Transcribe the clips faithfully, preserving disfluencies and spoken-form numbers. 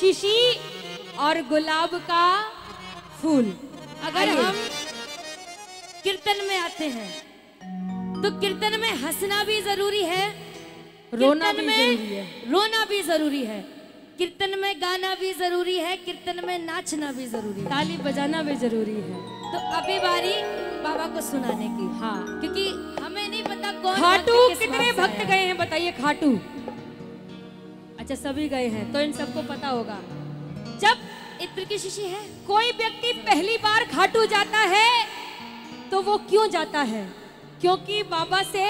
शीशी और गुलाब का फूल। अगर हम कीर्तन में आते हैं तो कीर्तन में हंसना भी जरूरी है, रोना भी में जरूरी है, रोना भी जरूरी है, कीर्तन में गाना भी जरूरी है, कीर्तन में नाचना भी जरूरी है, ताली बजाना भी जरूरी है। तो अभी बारी बाबा को सुनाने की। हाँ, क्योंकि हमें नहीं पता कौन खाटू भक्त किस कितने बात से भक्त आया। गए हैं बताइए? खाटू अच्छा सभी गए हैं तो इन सबको पता होगा। जब इत्र की शीशी है, कोई व्यक्ति पहली बार खाटू जाता है तो वो क्यों जाता है? क्योंकि बाबा से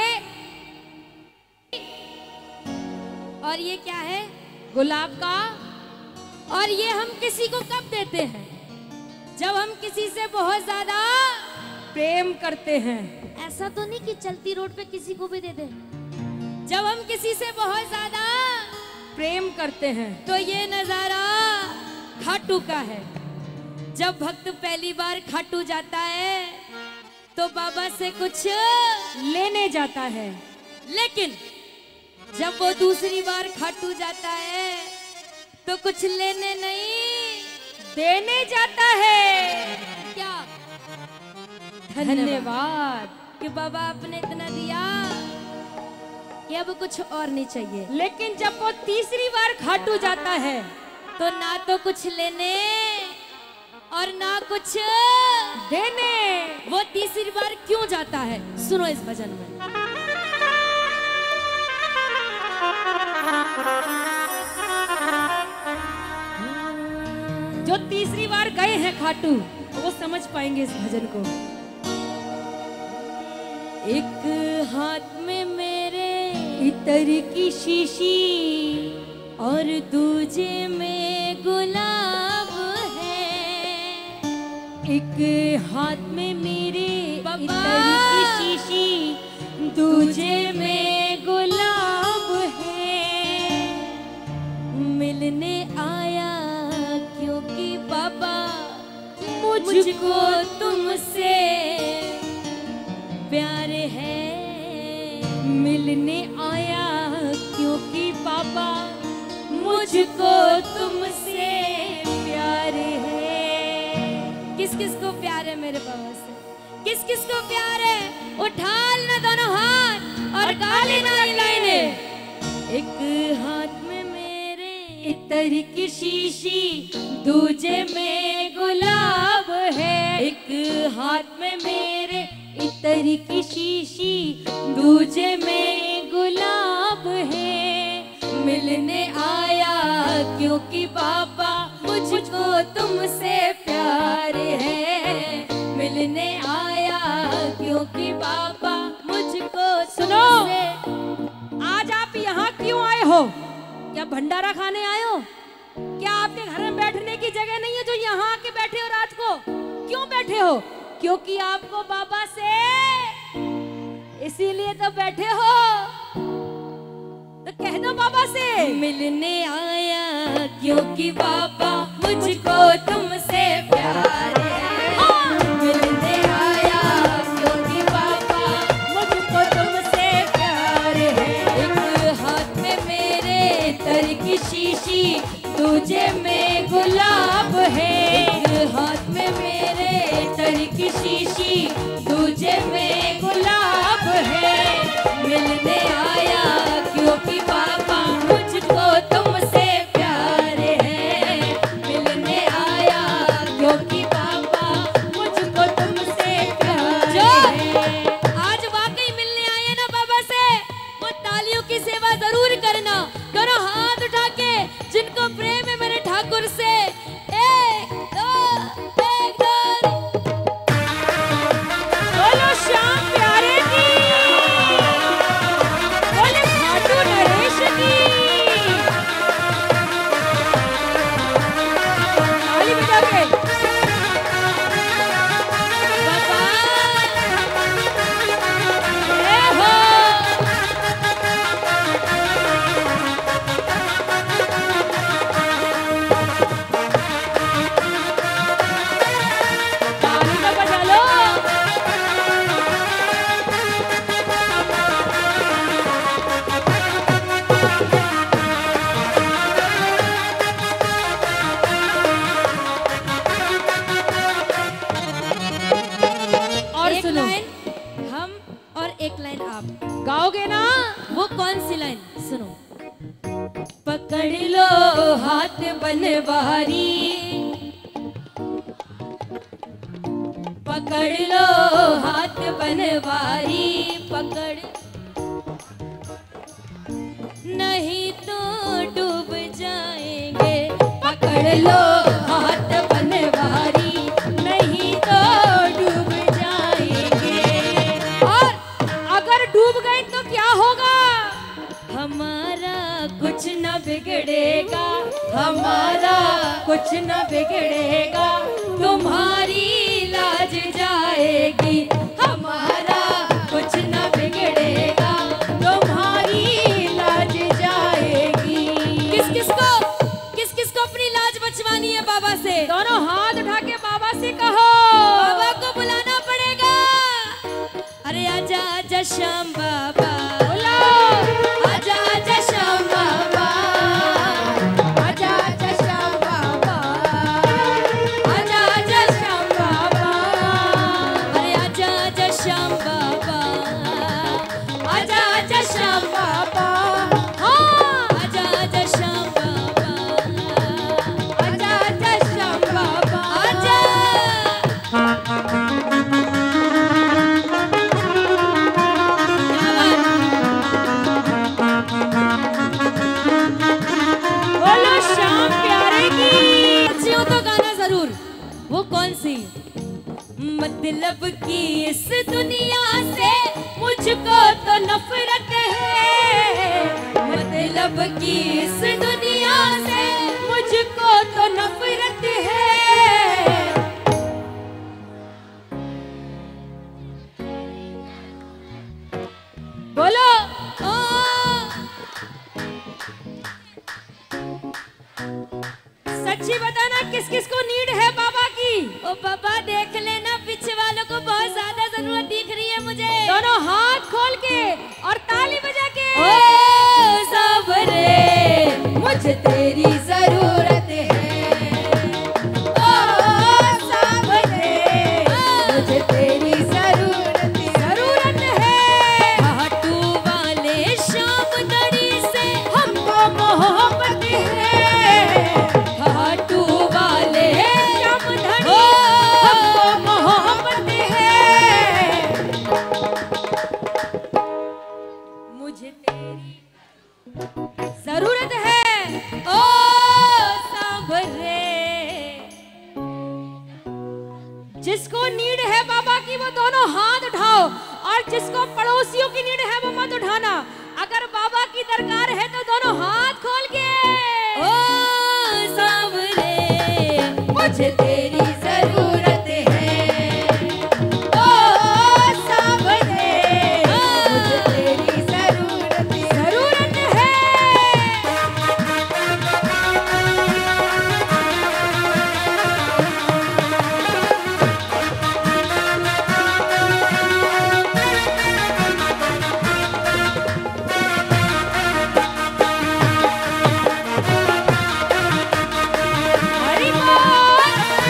और ये क्या है? गुलाब का। और ये हम किसी को कब देते हैं? जब हम किसी से बहुत ज्यादा प्रेम करते हैं। ऐसा तो नहीं कि चलती रोड पे किसी को भी दे दे। जब हम किसी से बहुत ज्यादा प्रेम करते हैं तो ये नजारा खाटू का है। जब भक्त पहली बार खाटू जाता है तो बाबा से कुछ लेने जाता है, लेकिन जब वो दूसरी बार खाटू जाता है तो कुछ लेने नहीं देने जाता है। क्या? धन्यवाद कि बाबा आपने इतना दिया कि अब कुछ और नहीं चाहिए। लेकिन जब वो तीसरी बार खाटू जाता है तो ना तो कुछ लेने और ना कुछ देने। वो तीसरी बार क्यों जाता है सुनो इस भजन में। जो तीसरी बार गए हैं खाटू वो समझ पाएंगे इस भजन को। एक हाथ में मेरे इतर की शीशी और दूजे में गुलाब है। एक हाथ में मेरे बाबा। इतर की शीशी दूजे में गुलाब है। मिलने आया क्योंकि बाबा मुझको तुमसे प्यार है। मिलने आया क्योंकि बाबा मुझको तुमसे प्यार है। किस किस को प्यार है मेरे बाबा से? किस किस को प्यार है? उठा लेना दोनों हाथ और गा लेना ये लाइनें। एक हाथ में मेरे इतर की शीशी दूजे में गुलाब है। एक हाथ में मेरे इतर की शीशी दूजे में गुलाब है। मिलने आया क्योंकि बाबा मुझको तुमसे प्यार है। मिलने आया क्योंकि बाबा मुझको सुनो। तुमसे। आज आप यहाँ क्यों आए हो? क्या भंडारा खाने आए हो? क्या आपके घर में बैठने की जगह नहीं है जो यहाँ आके बैठे हो? रात को क्यों बैठे हो? क्योंकि आपको बाबा से, इसीलिए तो बैठे हो। तो कह दो बाबा से मिलने आया क्योंकि बाबा मुझको तुमसे प्यार है। हाँ। मिलने आया क्योंकि बाबा मुझको तुमसे प्यार है। एक हाथ में मेरे तर की शीशी दूजे में गुलाब है। एक हाथ में मेरे तर की शीशी दूजे में गुलाब है। मिलने आया क्योंकि बाबा मुझको तुमसे प्यार है। मिलने आया क्योंकि बाबा मुझको तुमसे प्यार है। आज वाकई मिलने आए ना बाबा से, वो तालियों की सेवा जरूर करना। करो हाथ उठा के जिनको प्रेम है मेरे ठाकुर से। एक दो एक दो बोलो श्याम बनवारी, पकड़ लो हाथ बनवारी, पकड़ नहीं तो डूब जाएंगे, पकड़ लो हाथ बनवारी, नहीं तो डूब जाएंगे। और अगर डूब गए तो क्या होगा? हमारा कुछ न बिगड़ेगा, हमारा कुछ न बिगड़ेगा, तुम्हारी लाज जाएगी, हमारा कुछ न बिगड़ेगा, तुम्हारी लाज जाएगी। किस किस को किस किस को अपनी लाज बचवानी है बाबा से? दोनों हाथ उठा के बाबा से कहो। बाबा को बुलाना पड़ेगा। अरे आजा आजा श्याम बाबा, बोलो आजा आजा श्याम बाबा, आजा आजा श्याम बाबा, आजा आजा श्याम बाबा, अरे आजा आजा श्याम बाबा, आजा आजा श्याम बाबा, हाँ आजा आजा श्याम बाबा, आजा आजा श्याम बाबा, आजा। बोलो श्याम प्यारे की। अच्छी हो तो गाना जरूर। वो कौन सी? मतलब की इस दुनिया से मुझको तो नफरत है, मतलब की इस दुनिया से मुझको तो नफरत है। बोलो ओ सच्ची बताना किस किस को नीड है बाबा की? ओ बाबा देख लेना, पीछे वालों को बहुत ज्यादा जरूरत दिख रही है मुझे। दोनों हाथ खोल के और ताली बजा के। ओ सावरे मुझे तेरी जरूरत है, ओ सावरे मुझे तेरी जरूरत जरूरत है। खाटू वाले श्याम गढ़ी से हमको मोहब्बत है, खाटू वाले श्याम धनी हमको मोहब्बत है। मुझे तेरी जरूरत है। ओ सावरे जिसको नीड है बाबा की वो दोनों हाथ उठाओ, और जिसको पड़ोसियों की नीड है वो मत उठाना। अगर बाबा की दरकार है तो दोनों हाथ खोल के। ओ सावरे मुझे तेरी जरूरत है, ओ सावरे मुझे तेरी जरूरत जरूरत है। हरि बोल।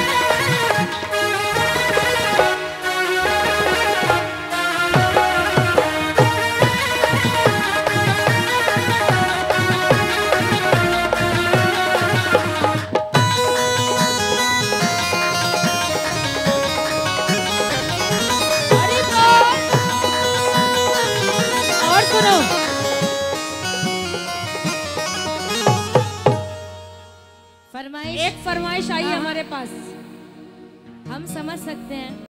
हरि बोल। और सुनो, फरमाइश एक फरमाइश आई है हाँ। हमारे पास। हम समझ सकते हैं।